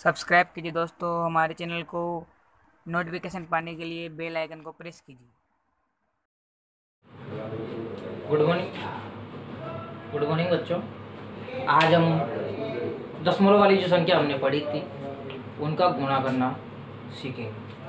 Subscribe कीजिए दोस्तों हमारे चैनल को। नोटिफिकेशन पाने के लिए बेल आइकन को प्रेस कीजिए। Good morning. गुड मॉर्निंग बच्चों। आज हम दशमलव वाली जो संख्या हमने पढ़ी थी उनका गुणा करना सीखेंगे।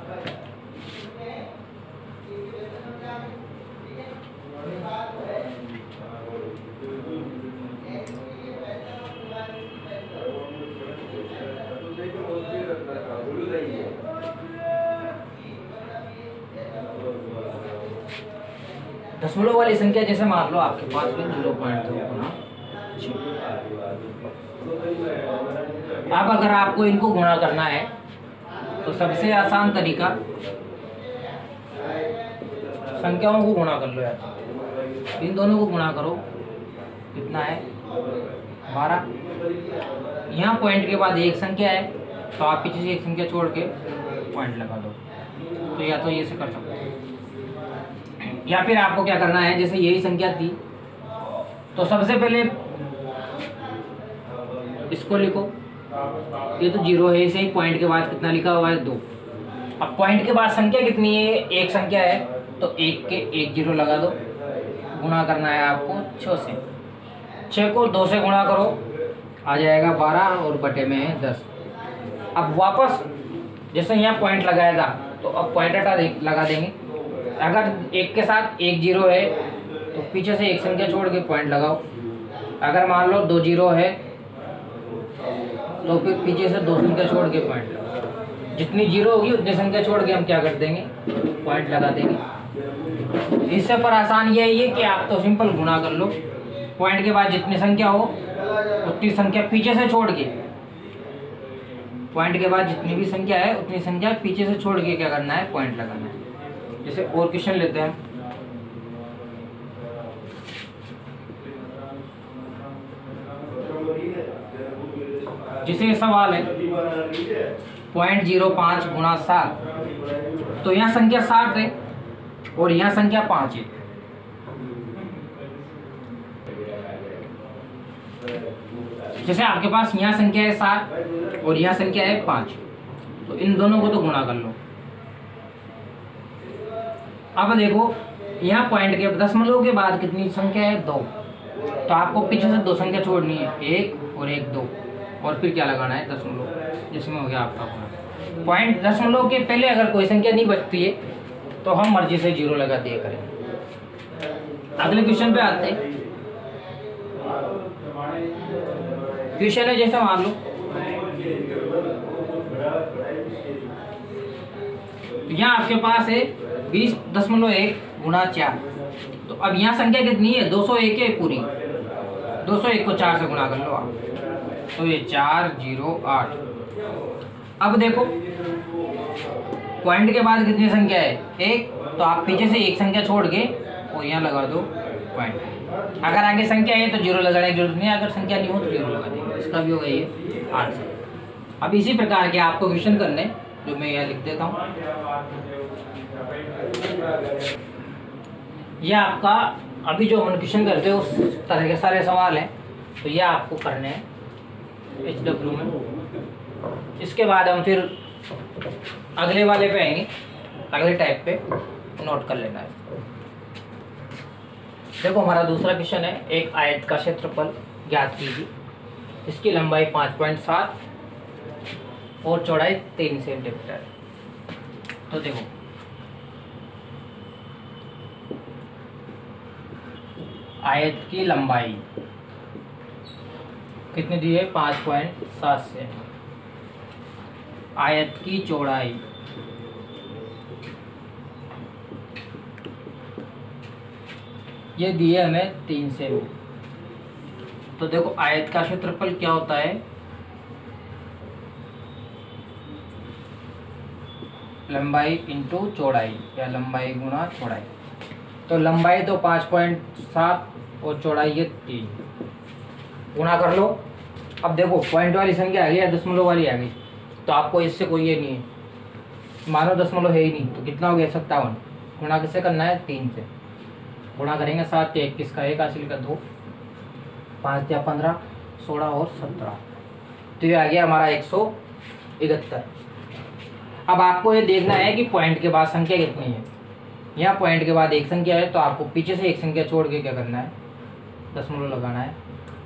दशमलव वाली संख्या जैसे मान लो आपके पास में 0.2 गुना 6। अब अगर आपको इनको गुणा करना है तो सबसे आसान तरीका संख्याओं को गुणा कर लो यार। इन दोनों को गुणा करो, कितना है 12। यहाँ पॉइंट के बाद एक संख्या है तो आप पीछे से एक संख्या छोड़ के पॉइंट लगा दो। तो या तो ये से कर सकते हो या फिर आपको क्या करना है, जैसे यही संख्या थी तो सबसे पहले इसको लिखो। ये तो 0 है, इसे पॉइंट के बाद कितना लिखा हुआ है 2। अब पॉइंट के बाद संख्या कितनी है, एक संख्या है तो एक के एक 0 लगा दो। गुणा करना है आपको 6 से। 6 को 2 से गुणा करो, आ जाएगा 12 और बटे में है 10। अब वापस जैसे यहाँ पॉइंट लगाया था तो अब पॉइंट हटा लगा देंगे। अगर एक के साथ एक 0 है तो पीछे से एक संख्या छोड़ के पॉइंट लगाओ। अगर मान लो 2 0 है तो फिर पीछे से 2 संख्या छोड़ के पॉइंट लगाओ। जितनी 0 होगी उतनी संख्या छोड़ के हम क्या कर देंगे, पॉइंट लगा देंगे। इससे पर आसान यही है कि आप तो सिंपल गुणा कर लो। पॉइंट के बाद जितनी संख्या हो उतनी संख्या पीछे से छोड़ के, पॉइंट के बाद जितनी भी संख्या है उतनी संख्या पीछे से छोड़ के क्या करना है, पॉइंट लगाना है। जैसे और क्वेश्चन लेते हैं। जैसे ये सवाल है 0.05 गुणा 7, तो यहाँ संख्या 7 है और यहाँ संख्या 5 है। जैसे आपके पास यहाँ संख्या है 7 और यहाँ संख्या है 5, तो इन दोनों को तो गुणा कर लो। अब देखो यहाँ पॉइंट के दशमलव के बाद कितनी संख्या है 2, तो आपको पीछे से 2 संख्या छोड़नी है, 1 और 1 2, और फिर क्या लगाना है दशमलव, जिसमें हो गया आपका पॉइंट। दशमलव के पहले अगर कोई संख्या नहीं बचती है तो हम मर्जी से 0 लगा दिया करें। अगले क्वेश्चन पे आते हैं। क्वेश्चन है जैसे मान लो यहाँ आपके पास है 20.1 गुणा 4, तो अब यहाँ संख्या कितनी है 201 है पूरी। 201 को 4 से गुणा कर लो आप, तो ये 4 0 8। अब देखो पॉइंट के बाद कितनी संख्या है 1, तो आप पीछे से एक संख्या छोड़ के और यहाँ लगा दो पॉइंट। अगर आगे संख्या है तो 0 लगाने की जरूरत नहीं है, अगर संख्या नहीं हो तो 0 लगा देंगे। इसका भी होगा ये आंसर। अब इसी प्रकार के आपको क्वेश्चन करने, जो मैं यहाँ लिख देता हूँ। यह आपका अभी जो हम क्वेश्चन करते हैं उस तरह के सारे सवाल हैं, तो यह आपको करने हैं HW में। इसके बाद हम फिर अगले वाले पे आएंगे, अगले टाइप पे नोट कर लेना है। देखो हमारा दूसरा क्वेश्चन है, एक आयत का क्षेत्रफल ज्ञात कीजिए। इसकी लंबाई 5.7 और चौड़ाई 3 सेंटीमीटर। तो देखो आयत की लंबाई कितनी दी है 5.7 से। आयत की चौड़ाई ये दी है हमें 3 सेमी। तो देखो आयत का क्षेत्रफल क्या होता है, लंबाई इंटू चौड़ाई या लंबाई गुणा चौड़ाई। तो लंबाई तो 5.7 और चौड़ाई ये 3, गुणा कर लो। अब देखो पॉइंट वाली संख्या आ गई या दशमलव वाली आ गई, तो आपको इससे कोई ये नहीं है, मानो दशमलव है ही नहीं, तो कितना हो गया 57। गुणा किससे करना है 3 से। गुणा करेंगे 7 या 21 का 1 हासिल का 2, 5 या 15 16 और 17, तो ये आ गया हमारा 71। अब आपको ये देखना है कि पॉइंट के बाद संख्या कितनी है। यहाँ पॉइंट के बाद एक संख्या है तो आपको पीछे से एक संख्या छोड़ के क्या करना है, दशमलव लगाना है।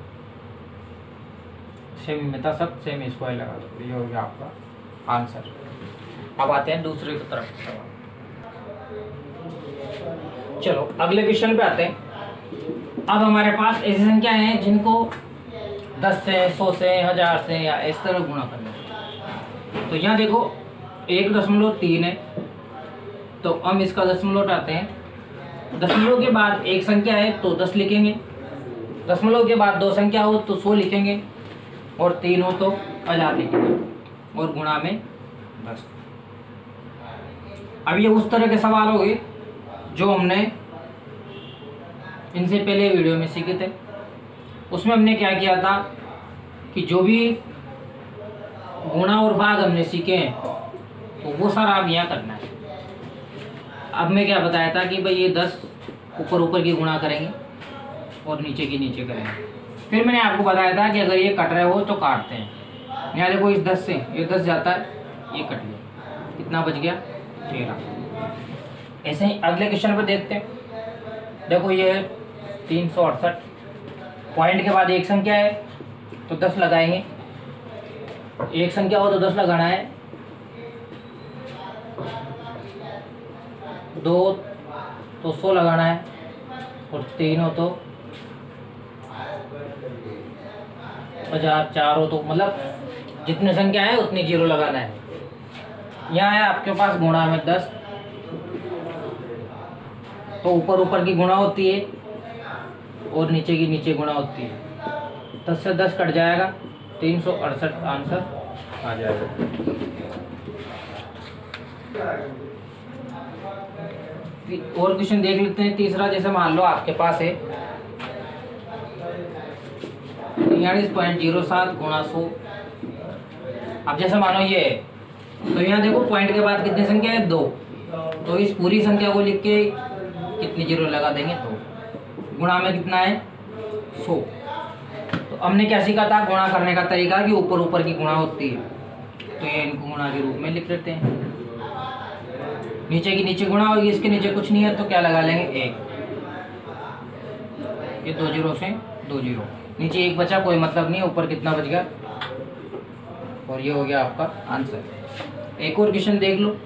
सेमी में था सब, सेमी स्क्वायर लगा दो, ये हो गया आपका आंसर। अब आते हैं दूसरे की तरफ। चलो अगले क्वेश्चन पे आते हैं। अब हमारे पास ऐसी संख्या हैं जिनको 10 से, 100 से, 1000 से या इस तरह गुणा करना है। तो यहाँ देखो 1.3 है, तो हम इसका दशमलव उठाते हैं। दशमलव के बाद एक संख्या है तो 10 लिखेंगे, दशमलव के बाद दो संख्या हो तो 100 लिखेंगे, और 3 हो तो 1000 लिखेंगे, और गुणा में 10। अब ये उस तरह के सवाल हो गए जो हमने इनसे पहले वीडियो में सीखे थे। उसमें हमने क्या किया था कि जो भी गुणा और भाग हमने सीखे हैं तो वो सारा आप यहाँ करना है। अब मैं क्या बताया था कि भाई ये 10 ऊपर ऊपर की गुणा करेंगे और नीचे की नीचे करेंगे। फिर मैंने आपको बताया था कि अगर ये कट रहे हो तो काटते हैं। यहाँ देखो इस 10 से ये 10 जाता है, ये कट गया, कितना बच गया 13। ऐसे ही अगले क्वेश्चन पर देखते हैं। देखो ये 368, पॉइंट के बाद एक संख्या है तो 10 लगाएंगे, एक संख्या हो तो 10 लगाना है, 2 तो 100 लगाना है, और 3 हो तो 1000, 4 हो तो मतलब जितनी संख्या है उतनी जीरो लगाना है। यहाँ है आपके पास गुणा में 10, तो ऊपर ऊपर की गुणा होती है और नीचे की नीचे गुणा होती है। 10 से 10 कट जाएगा, 368 आंसर आ जाएगा। और क्वेश्चन देख लेते हैं तीसरा। जैसे मान लो आपके पास है 43.07 गुणा 100। अब जैसे मानो ये है तो यहाँ देखो पॉइंट के बाद कितनी संख्या है 2, तो इस पूरी संख्या को लिख के कितनी जीरो लगा देंगे 2। गुणा में कितना है 100। तो हमने क्या सीखा था गुणा करने का तरीका कि ऊपर ऊपर की गुणा होती है, तो ये इनको गुणा के रूप में लिख लेते हैं। नीचे की नीचे गुणा होगी, इसके नीचे कुछ नहीं है तो क्या लगा लेंगे 1। ये 2 जीरो से 2 जीरो, नीचे 1 बचा, कोई मतलब नहीं, ऊपर कितना बच गया, और ये हो गया आपका आंसर। एक और क्वेश्चन देख लो।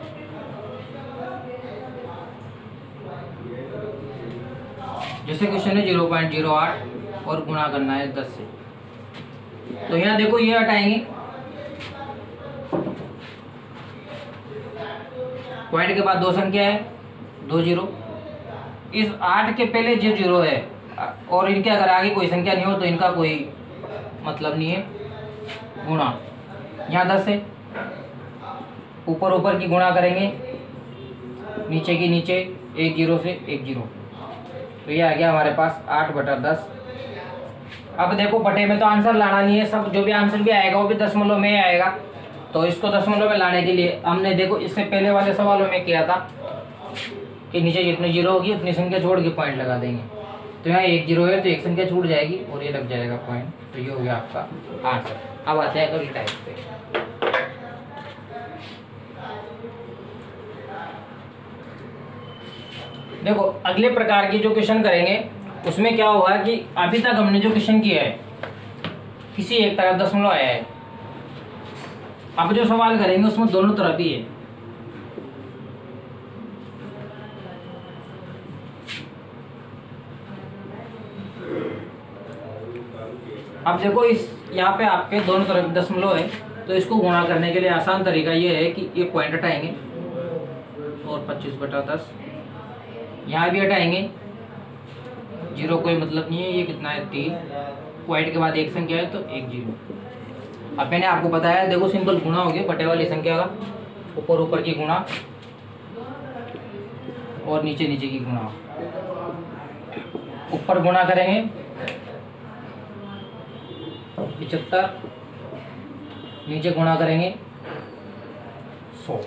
जैसे क्वेश्चन है 0.08 और गुणा करना है 10 से। तो यहाँ देखो ये हटाएंगे, पॉइंट के बाद दो संख्या है, 2 जीरो। इस 8 के पहले जो जीरो है और इनके अगर आगे कोई संख्या नहीं हो तो इनका कोई मतलब नहीं है, गुणा। यहाँ 10 है, ऊपर ऊपर की गुणा करेंगे, नीचे की नीचे 1 जीरो से 1 जीरो, तो ये आ गया हमारे पास 8/10। अब देखो बटे में तो आंसर लाना नहीं है, सब जो भी आंसर भी आएगा वो भी दशमलव में आएगा। तो इसको दशमलव में लाने के लिए हमने देखो इससे पहले वाले सवालों में किया था कि नीचे जितनी जीरो होगी उतनी संख्या छोड़ के पॉइंट लगा देंगे। तो यहाँ 1 जीरो है तो एक संख्या छूट जाएगी और ये लग जाएगा पॉइंट, तो ये हो गया आपका आंसर। अब आते हैं अगली टाइप पे। देखो अगले प्रकार की जो क्वेश्चन करेंगे उसमें क्या होगा कि अभी तक हमने जो क्वेश्चन किया है किसी एक तरफ दशमलव आया है, अब जो सवाल करेंगे उसमें दोनों तरफ ही है। अब देखो इस यहाँ पे आपके दोनों तरफ दशमलव है, तो इसको गुणा करने के लिए आसान तरीका ये है कि ये पॉइंट हटाएंगे और 25/10 यहाँ भी हटाएंगे, जीरो कोई मतलब नहीं है, ये कितना है 3, पॉइंट के बाद एक संख्या है तो 1 जीरो। अब मैंने आपको बताया देखो सिंपल गुणा हो गया बटे वाली संख्या का, ऊपर ऊपर की गुणा और नीचे नीचे की गुणा। ऊपर गुणा करेंगे 75, नीचे गुणा करेंगे 100।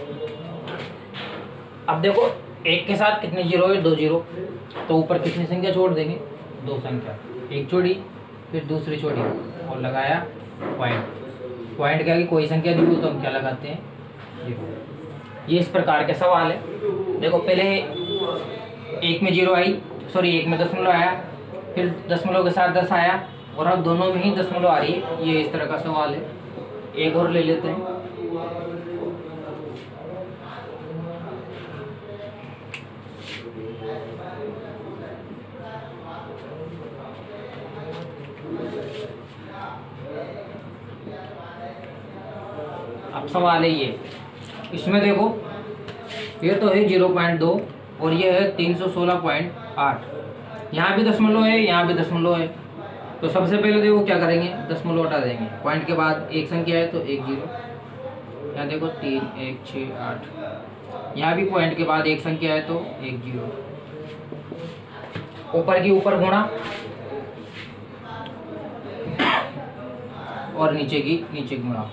अब देखो एक के साथ कितने जीरो है 2 जीरो, तो ऊपर कितनी संख्या छोड़ देंगे 2 संख्या, एक छोड़ी फिर दूसरी छोड़ी और लगाया पॉइंट, पॉइंट के आगे कोई संख्या दी हो तो हम क्या लगाते हैं, जीरो। ये इस प्रकार के सवाल है। देखो पहले एक में जीरो आई, सॉरी एक में दशमलव आया, फिर दशमलव के साथ 10 आया, और अब दोनों में ही दशमलव आ रही है। ये इस तरह का सवाल है। एक और ले लेते हैं। अब सवाल है ये, इसमें देखो ये तो है 0.2 और ये है 316.8। यहाँ भी दशमलव है, यहाँ भी दशमलव है। तो सबसे पहले देखो क्या करेंगे, दशमलव हटा देंगे। पॉइंट के बाद एक संख्या है तो एक जीरो। यहाँ देखो 3 1 6 8। यहाँ भी पॉइंट के बाद एक संख्या है तो एक जीरो। ऊपर की ऊपर गुणा और नीचे की नीचे गुणा।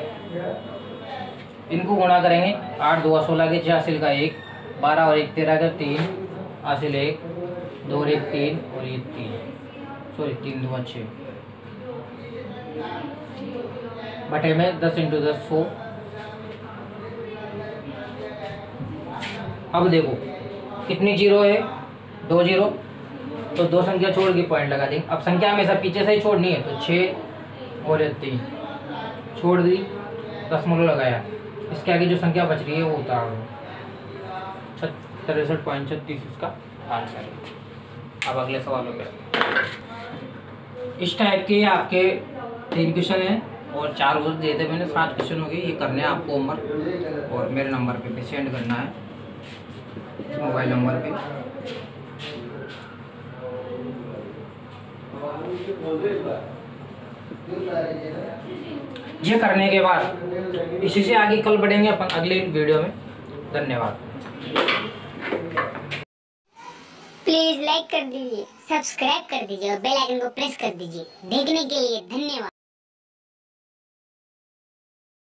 इनको गुणा करेंगे। 8 2 16 के 6 हासिल का 1, 12 और 1 13 का 3 हासिल 1, 2 और 1 3 और ये 3, सॉरी 3 2 6 बटे में 10 × 10 100। अब देखो कितनी जीरो है, 2 जीरो, तो 2 संख्या छोड़ के पॉइंट लगा देंगे। अब संख्या हमेशा पीछे से ही छोड़नी है, तो 6 और 3 छोड़ दी, दशमलव लगाया। इसके आगे जो संख्या बच रही है वो उतार दो। 63.36 इसका आंसर है। अब अगले सवालों पे। इस टाइप के आपके 3 क्वेश्चन हैं और 4 और दे दे मैंने, 7 क्वेश्चन हो गए। ये करने हैं आपको होमवर्क, और मेरे नंबर पे सेंड करना है, इस मोबाइल नंबर पे। ये करने के बाद इसी से आगे कल बढ़ेंगे अपन अगले वीडियो में। धन्यवाद। प्लीज लाइक कर दीजिए, सब्सक्राइब कर दीजिए और बेल आइकन को प्रेस कर दीजिए। देखने के लिए धन्यवाद।